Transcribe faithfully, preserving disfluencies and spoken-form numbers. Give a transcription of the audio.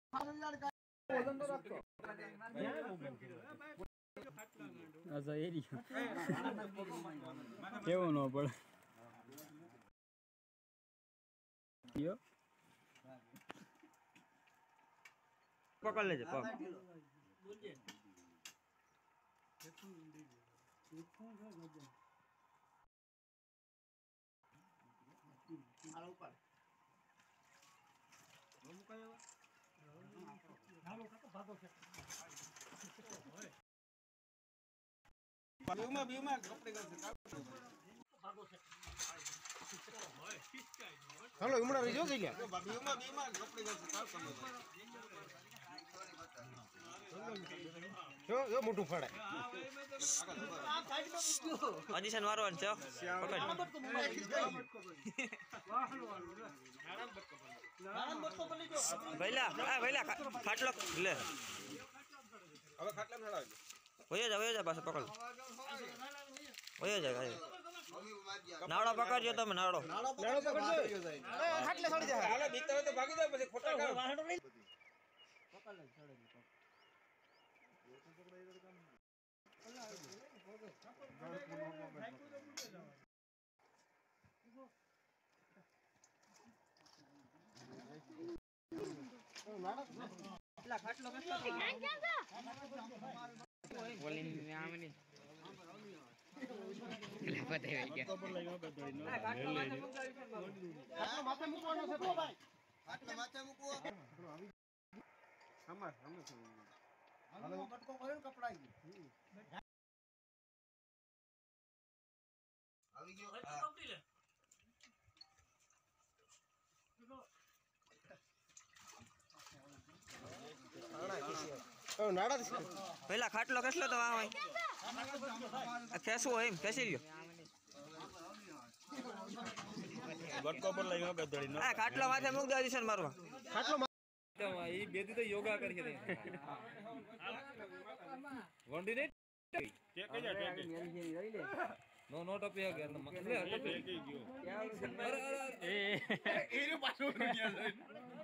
अच्छा एरी केवो नो पड़े यो पकड़ ले जा पकड़ आलो ऊपर हम कयो हालो काको भागो છે બીમાં બીમાં કપડે કરશે ભાગો છે હાલો ઉમડા રહી જો ગઈ લે બીમાં બીમાં કપડે કરશે કાલ કરનો જો જો મોટું ફાડે આ સાઈડમાં મૂક્યો ઓડિશન મારવાનું છે પકડ ભઈલા આ ભઈલા ખાટલો લે હવે ખાટલામાં હડાવજો ઓય જા ઓય જા પાછો પકડ ઓય જા ગાય નાળો પકડજો તમે નાળો નાળો પકડજો ખાટલે છોડી જાય હાલે બીક તો ભાગી જાય પછી ખોટા કામ પકડ લે છોડે એટલા ખાટલો કેટલો બોલી ને આમની એટલે પતે ગઈ ગયા ખાટલો માથે મૂકવાનો ખાટલો માથે મૂકવાનો છે તો ભાઈ ખાટલો માથે મૂકવો હમર હમર હાલો બટકો કર્યો કપડાઈ આવી ગયો કપડી લે પેલા ખાટલો કેટલો તો આ હોય ખેસવો એમ ખેસી લ્યો બટકો પર લઈ ગયો ગધડી આ ખાટલો માથે મૂક દે દિશન મારવા ખાટલો ઈ બેદી તો યોગા કરી છે વંડી ને કે કે જા કે નો નો ટપી ગયા તો મકલે ટપી ગયો એ એનો પાછો ગયા